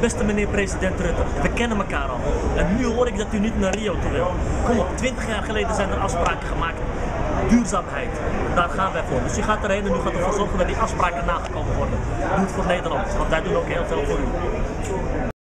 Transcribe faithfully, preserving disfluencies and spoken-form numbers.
Beste meneer president Rutte, we kennen elkaar al. En nu hoor ik dat u niet naar Rio toe wil. Kom op, twintig jaar geleden zijn er afspraken gemaakt. Duurzaamheid, daar gaan wij voor. Dus u gaat erheen en u gaat ervoor zorgen dat die afspraken nagekomen worden. Doe het voor Nederland, want wij doen ook heel veel voor u.